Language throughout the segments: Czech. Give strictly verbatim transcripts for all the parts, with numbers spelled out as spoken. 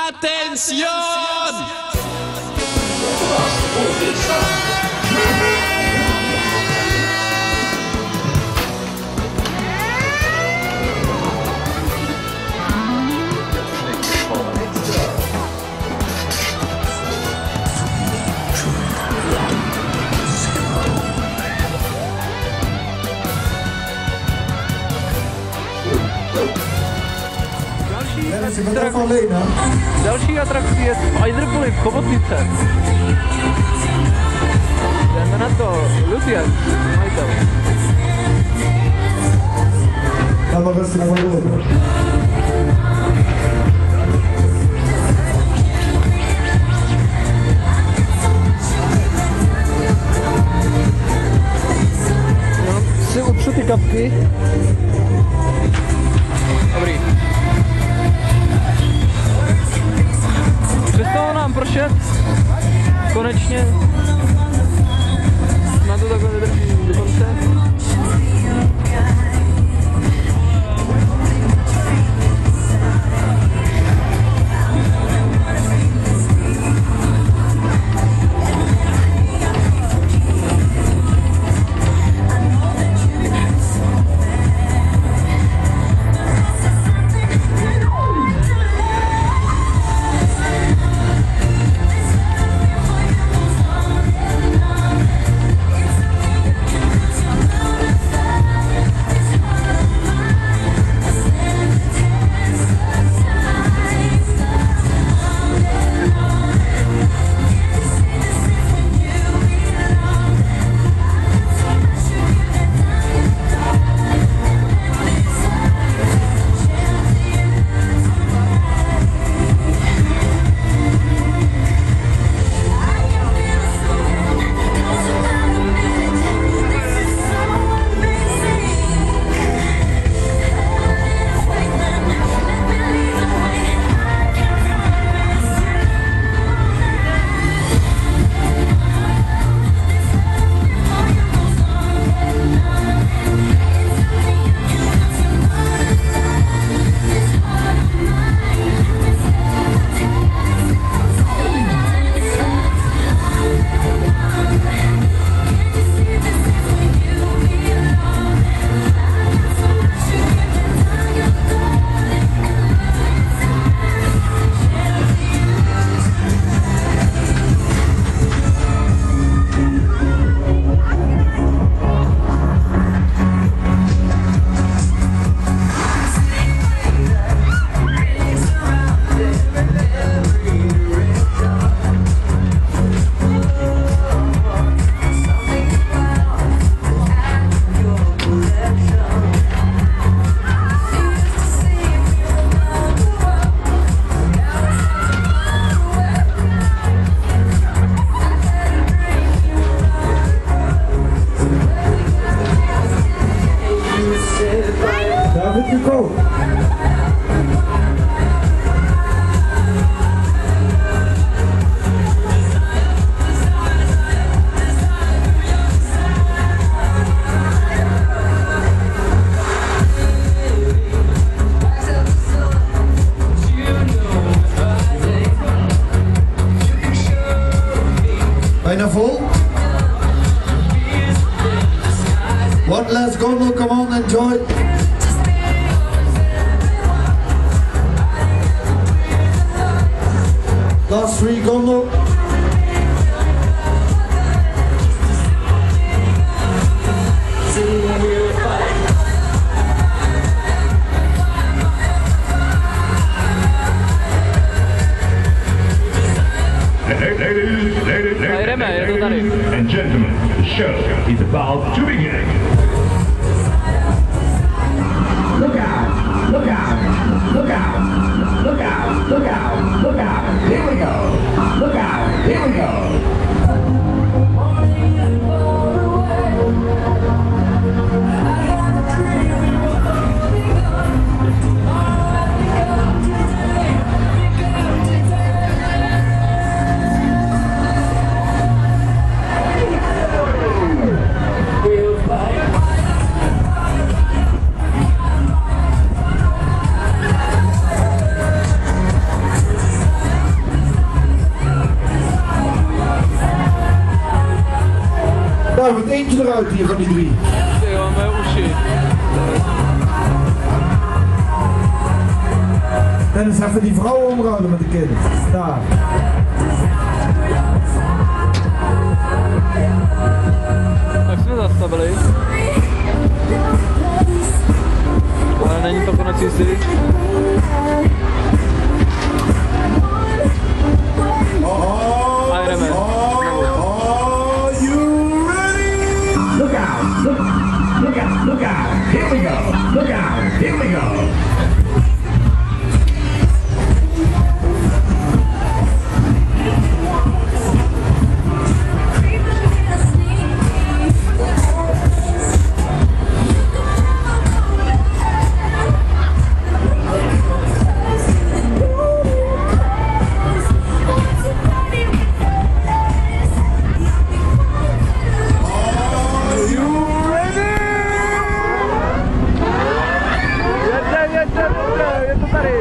Atención! Další atrakcí je Spider-Bully v Chobotnice. Jdeme na to, Lucian, majitel. No, si utřu ty kapky. Dobrý. Přestalo nám pršet, konečně, na to takhle vydrží do konce. Bijna vol. One last gondola, come on, enjoy. Last three gondola. Ladies, ladies, ladies, ladies and gentlemen, the show is about to begin. Look out, look out, look out, look out, look out, look out, here we go, look out, here we go. We'll fight. eentje eruit hier van die drie. Ty jo, moje uši. Dennis, even die vrouw omruilen met de kind. Daar. Tak jsme zastavili. Ale není to konec jízdy. A jdeme. Are you ready? Look out! Look, look out! Look out! Here we go! Look out! Here we go! Je to tady.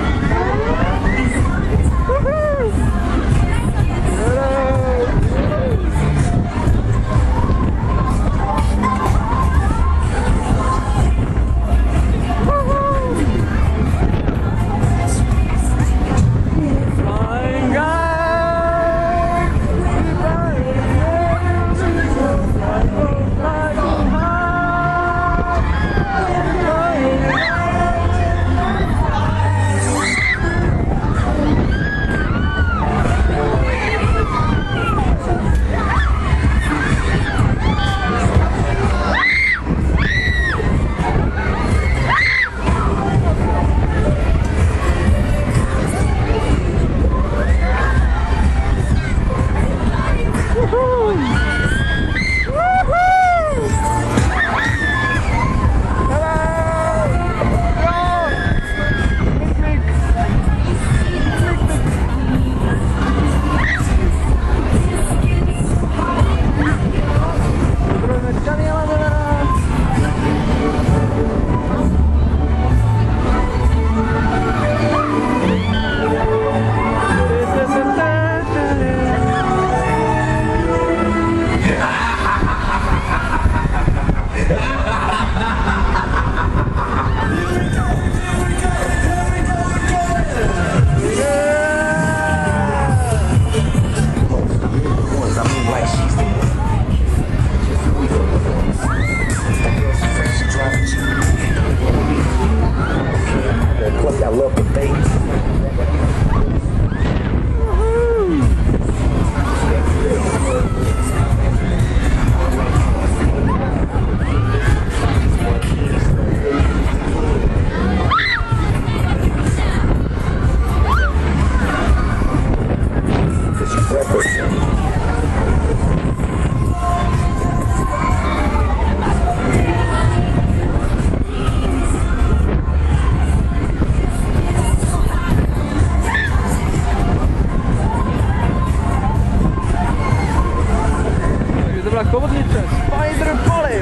Kovodnice, Spider Poly.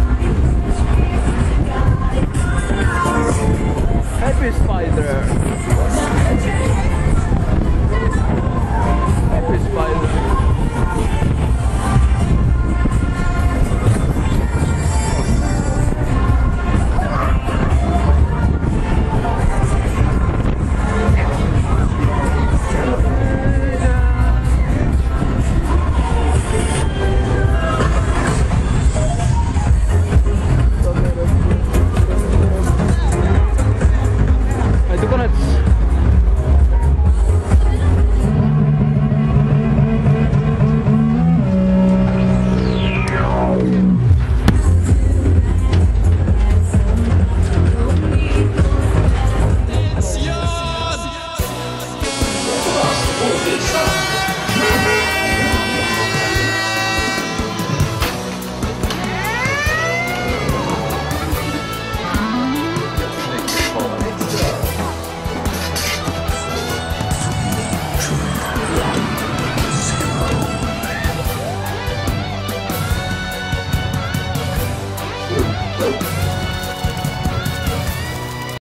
Happy Spider.